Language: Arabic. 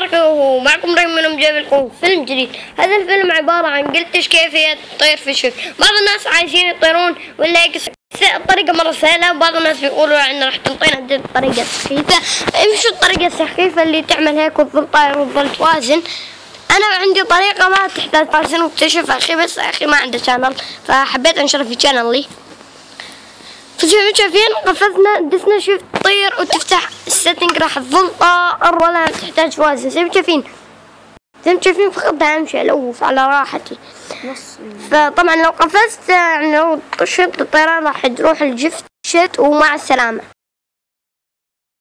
بركة، معكم ريم من جايب لكم فيلم جديد. هذا الفيلم عبارة عن قلتش كيفية تطير في الشبك. بعض الناس عايزين يطيرون ولا الطريقة مرة سهلة، وبعض الناس بيقولوا إن راح تنطينا الطريقة السخيفة. شو الطريقة السخيفة اللي تعمل هيك وتظل طاير وتظل توازن؟ أنا عندي طريقة ما تحتاج توازن واكتشفها أخي، بس أخي ما عنده شانل فحبيت أنشر في شانلي. فزي ما شايفين قفزنا دسنا شوف تطير وتفتح السيتنج، راح تظل طائر ولا تحتاج توازن. زي ما شايفين فقط امشي الوف على راحتي. فطبعا لو قفزت يعني لو طشت الطيران راح تروح الجفت ومع السلامة.